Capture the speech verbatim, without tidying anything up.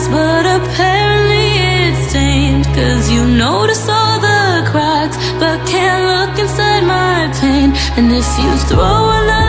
nice, but apparently it's stained. Cause you notice all the cracks, but can't look inside my pain. And if you throw a